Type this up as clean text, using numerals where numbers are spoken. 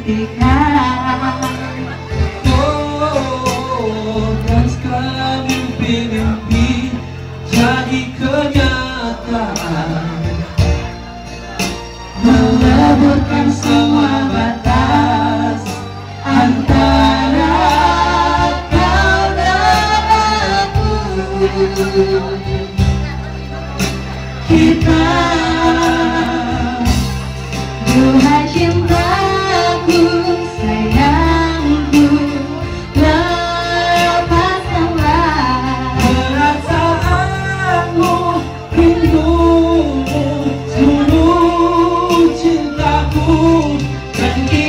impikan. Oh, dan sekarang mimpi-mimpi jadi kenyataan, meleburkan semua batas antara kau dan aku. Kita Duhai cintaku, sayangku, lepaskanlah perasaanmu, rindumu, seluruh cintaku, dan